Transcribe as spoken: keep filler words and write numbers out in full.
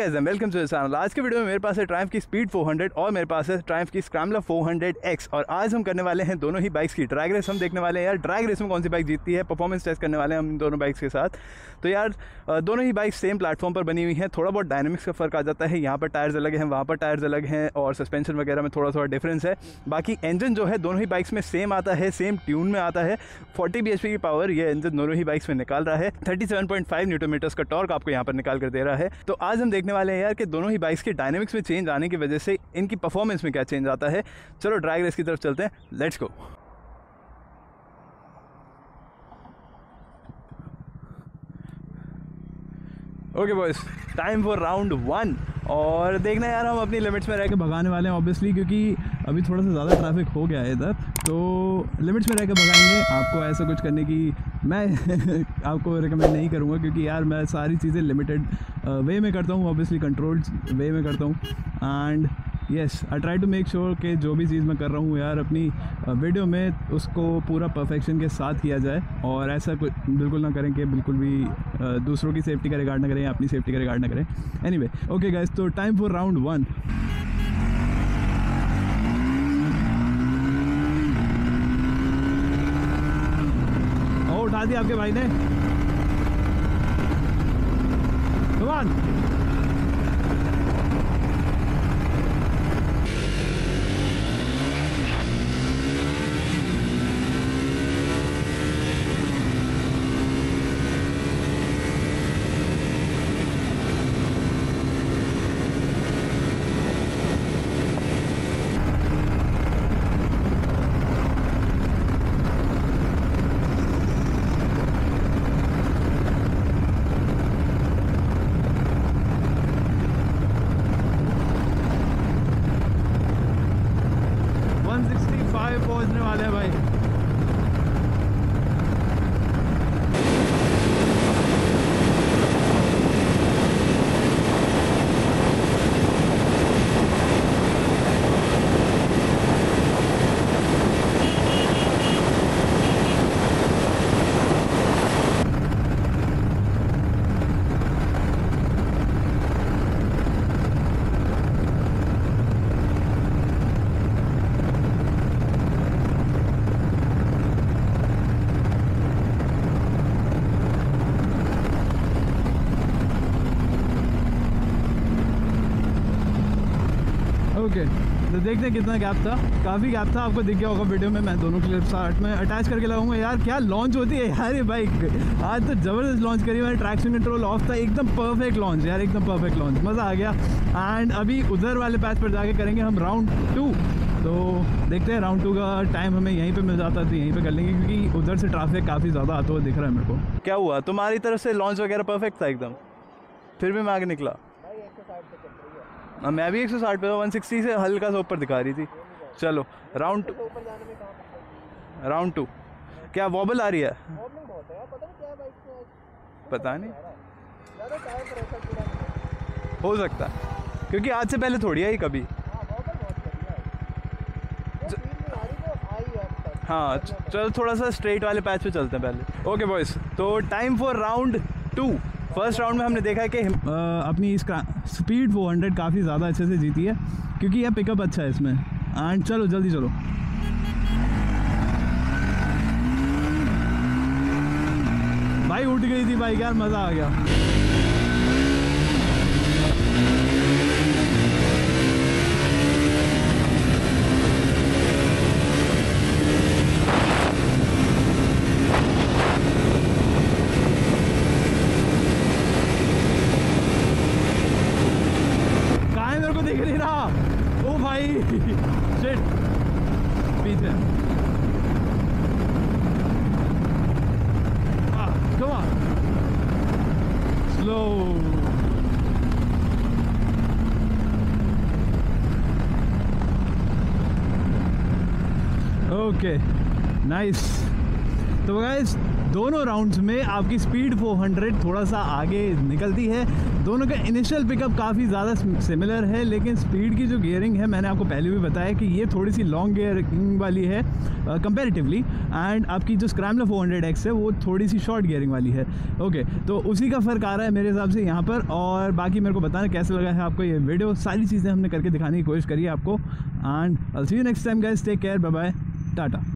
Guys and welcome to the channel. आज के video में मेरे पास है ट्रायम्फ की स्पीड फोर हंड्रेड और मेरे पास है ट्रायम्फ की स्क्रैम्बलर फोर हंड्रेड एक्स और आज हम करने वाले हैं दोनों ही बाइक्स की ड्रैग रेस। हम देखने वाले हैं यार ड्रैग रेस में कौन सी बाइक जीतती है, परफॉर्मेंस टेस्ट करने वाले हैं हम इन दोनों बाइक्स के साथ। तो यार दोनों ही बाइक्स सेम प्लेटफॉर्म पर बनी हुई हैं, थोड़ा बहुत डायनामिक्स का फ़र्क आ जाता है, यहाँ पर टायर्स अलग हैं, वहाँ पर टायर्स अलग हैं और सस्पेंशन वगैरह में थोड़ा थोड़ा डिफरेंस है। बाकी इंजन जो है दोनों ही बाइक्स में सेम आता है, सेम ट्यून में आता है। फोर्टी बी एच पी की पावर ये इंजन दोनों ही बाइक्स में निकाल रहा है। Thirty seven point five newton metres का टॉर्क आपको यहाँ पर निकाल कर दे रहा है। तो आज हम देखने वाले हैं यार कि दोनों ही बाइक्स के डायनामिक्स में चेंज आने की वजह से इनकी परफॉर्मेंस में क्या चेंज आता है। चलो ड्रैग रेस की तरफ चलते हैं, let's go. Okay boys, time for round one और देखना यार हम अपनी लिमिट्स में रह के भगाने वाले हैं ऑब्वियसली, क्योंकि अभी थोड़ा सा ज़्यादा ट्रैफिक हो गया है इधर, तो लिमिट्स में रह के भगाएंगे। आपको ऐसा कुछ करने की मैं आपको रिकमेंड नहीं करूँगा, क्योंकि यार मैं सारी चीज़ें लिमिटेड वे में करता हूँ, ऑब्वियसली कंट्रोल्ड वे में करता हूँ। And yes I try to make sure कि जो भी चीज़ मैं कर रहा हूँ यार अपनी वीडियो में उसको पूरा परफेक्शन के साथ किया जाए, और ऐसा कुछ बिल्कुल ना करें कि बिल्कुल भी दूसरों की सेफ्टी का रिगार्ड ना करें या अपनी सेफ्टी का रिगार्ड ना करें। एनीवे ओके गाइस, तो टाइम फॉर राउंड वन। ओ उठा दिया आपके भाई ने, कम ऑन। पहुंचने वाले हैं भाई। ओके okay, तो देखते हैं कितना गैप था। काफ़ी गैप था, आपको दिख गया होगा वीडियो में। मैं दोनों क्लिप्स आर्ट में अटैच करके लगाऊंगा। यार क्या लॉन्च होती है यार ये बाइक, आज तो ज़बरदस्त लॉन्च करी। मैंने ट्रैक्शन कंट्रोल ऑफ था, एकदम परफेक्ट लॉन्च यार, एकदम परफेक्ट लॉन्च, मज़ा आ गया। एंड अभी उधर वाले पैच पर जाके करेंगे हम राउंड टू। तो देखते हैं राउंड टू का टाइम हमें यहीं पर मिल जाता है तो यहीं पर कर लेंगे, क्योंकि उधर से ट्रैफिक काफ़ी ज़्यादा आता हुआ दिख रहा है मेरे को। क्या हुआ तुम्हारी तरफ से लॉन्च वगैरह परफेक्ट था एकदम, फिर भी मैं आगे निकला। मैं भी एक सौ साठ पे वन सिक्सटी से हल्का सा ऊपर दिखा रही थी। चलो राउंड टू, राउंड टू क्या वॉबल आ रही है? पता नहीं, हो सकता है क्योंकि आज से पहले थोड़ी आई कभी। हाँ चलो थोड़ा सा स्ट्रेट वाले पैच पे चलते हैं पहले। ओके बॉयज, तो time for round two. First round में हमने देखा है कि अपनी स्पीड फोर हंड्रेड काफ़ी ज़्यादा अच्छे से जीती है, क्योंकि यह पिकअप अच्छा है इसमें। एंड चलो जल्दी चलो, भाई उठ गई थी बाइक यार, मज़ा आ गया। दिख नहीं रहा, ओ भाई शिट, पीछे। Come on, slow. Okay nice. तो गाइस दोनों राउंड्स में आपकी स्पीड फोर हंड्रेड थोड़ा सा आगे निकलती है। दोनों का इनिशियल पिकअप काफ़ी ज़्यादा सिमिलर है, लेकिन स्पीड की जो गियरिंग है मैंने आपको पहले भी बताया कि ये थोड़ी सी लॉन्ग गियरिंग वाली है कंपैरेटिवली, एंड आपकी जो स्क्रैम्बलर फोर हंड्रेड एक्स है वो थोड़ी सी शॉर्ट गियरिंग वाली है। ओके, तो उसी का फ़र्क आ रहा है मेरे हिसाब से यहाँ पर। और बाकी मेरे को बताना कैसे लगा है आपको ये वीडियो, सारी चीज़ें हमने करके दिखाने की कोशिश करी है आपको। And I will see you next time guys, take care, bye bye, Tata.